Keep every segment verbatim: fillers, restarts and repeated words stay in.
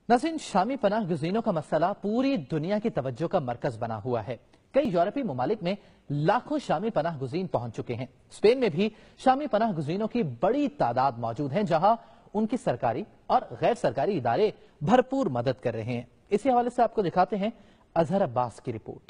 नाज़रीन, शामी पनाह गुज़ीनों का मसला पूरी दुनिया की तवज्जो का मरकज बना हुआ है। कई यूरोपीय ममालिक में लाखों शामी पनाह गुज़ीन पहुंच चुके हैं। स्पेन में भी शामी पनाह गुज़ीनों की बड़ी तादाद मौजूद है, जहां उनकी सरकारी और गैर सरकारी इदारे भरपूर मदद कर रहे हैं। इसी हवाले से आपको दिखाते हैं अजहर अब्बास की रिपोर्ट।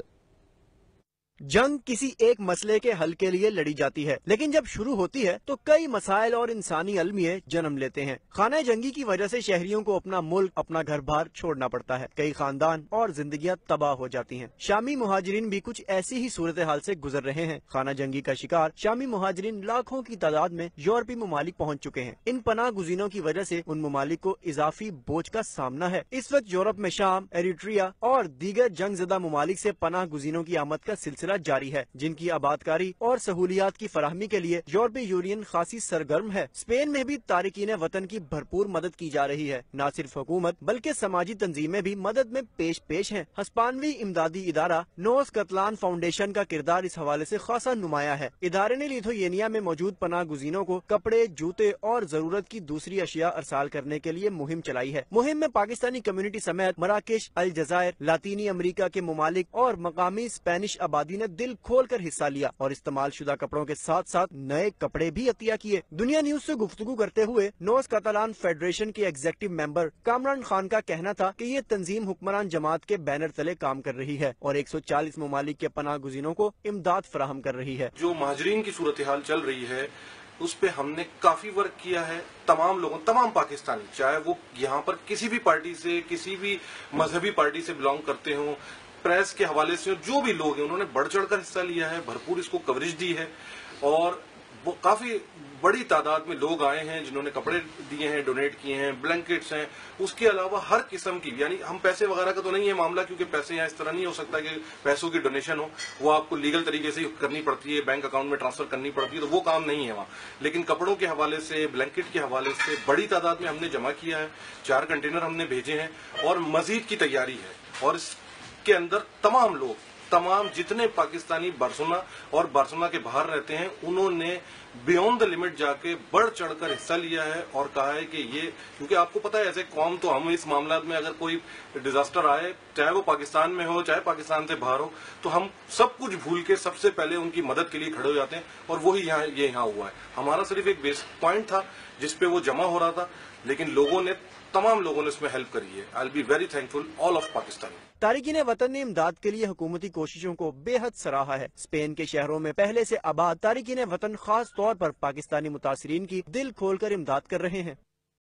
जंग किसी एक मसले के हल के लिए लड़ी जाती है, लेकिन जब शुरू होती है तो कई मसाइल और इंसानी अलमिये जन्म लेते हैं। खाना जंगी की वजह से शहरियों को अपना मुल्क, अपना घर बार छोड़ना पड़ता है। कई खानदान और जिंदगियां तबाह हो जाती हैं। शामी मुहाजिरीन भी कुछ ऐसी ही सूरत हाल से गुजर रहे हैं। खाना जंगी का शिकार शामी मुहाजिरीन लाखों की तादाद में यूरोपीय ममालिक पहुँच चुके हैं। इन पनाह गुज़ीनों की वजह से उन ममालिक को इजाफी बोझ का सामना है। इस वक्त यूरोप में शाम, एरिट्रिया और दीगर जंग ज़दा ममालिक से पनाह गुज़ीनों की आमद का सिलसिला जारी है, जिनकी आबादकारी और सहूलियात की फराहमी के लिए यूरोपीय यूनियन खासी सरगर्म है। स्पेन में भी तारिकीन वतन की भरपूर मदद की जा रही है। न सिर्फ हुकूमत बल्कि समाजी तंजीमें भी मदद में पेश पेश हैं। हस्पानवी इमदादी इदारा नोस कतलान फाउंडेशन का किरदार इस हवाले से खासा नुमाया है। इदारे ने लिथुआनिया में मौजूद पनाह गुज़ीनों को कपड़े, जूते और जरूरत की दूसरी अशिया अरसाल करने के लिए मुहिम चलाई है। मुहिम में पाकिस्तानी कम्युनिटी समेत मराकेश, अलजायर, लातीनी अमरीका के ममालिक और मकामी स्पेनिश आबादी ने दिल खोल कर हिस्सा लिया और इस्तेमाल शुदा कपड़ों के साथ साथ नए कपड़े भी अतिया किए। दुनिया न्यूज से गुफ्तगू करते हुए नोस कतालान फेडरेशन के एग्जीक्यूटिव मेंबर कामरान खान का कहना था कि ये तंजीम हुक्मरान जमात के बैनर तले काम कर रही है और एक सौ चालीस ममालिक के पनाह गुज़ीनों को इमदाद फराहम कर रही है। जो महाजरीन की सूरत हाल चल रही है उस पे हमने काफी वर्क किया है। तमाम लोगों, तमाम पाकिस्तानी, चाहे वो यहाँ पर किसी भी पार्टी से, किसी भी मजहबी पार्टी से बिलोंग करते हों, प्रेस के हवाले से जो भी लोग हैं, उन्होंने बढ़ चढ़कर हिस्सा लिया है, भरपूर इसको कवरेज दी है और वो काफी बड़ी तादाद में लोग आए हैं जिन्होंने कपड़े दिए हैं, डोनेट किए हैं, ब्लैंकेट्स हैं। उसके अलावा हर किस्म की, यानी हम पैसे वगैरह का तो नहीं है मामला, क्योंकि पैसे यहाँ इस तरह नहीं हो सकता कि पैसों की डोनेशन हो, वो आपको लीगल तरीके से करनी पड़ती है, बैंक अकाउंट में ट्रांसफर करनी पड़ती है, तो वो काम नहीं है वहाँ। लेकिन कपड़ों के हवाले से, ब्लैंकेट के हवाले से बड़ी तादाद में हमने जमा किया है। चार कंटेनर हमने भेजे हैं और मजीद की तैयारी है। और के अंदर तमाम लोग, तमाम जितने पाकिस्तानी बार्सिलोना और बार्सिलोना के बाहर रहते हैं, उन्होंने बियॉन्ड द लिमिट जाके बढ़ चढ़कर हिस्सा लिया है और कहा है कि ये, क्योंकि आपको पता है ऐसे कौम तो हम इस मामला में अगर कोई डिजास्टर आए, चाहे वो पाकिस्तान में हो चाहे पाकिस्तान से बाहर हो, तो हम सब कुछ भूल के सबसे पहले उनकी मदद के लिए खड़े हो जाते हैं और वही यहाँ ये यहाँ हुआ है। हमारा सिर्फ एक बेस पॉइंट था जिसपे वो जमा हो रहा था, लेकिन लोगों ने, तमाम लोगों ने इसमें हेल्प करी है। I will be very thankful all of Pakistan. तारिकीन वतन ने इमदाद के लिए हुकूमती कोशिशों को बेहद सराहा है। स्पेन के शहरों में पहले से आबाद तारिकीन वतन खास तौर पर पाकिस्तानी मुतासरीन की दिल खोलकर इमदाद कर रहे हैं।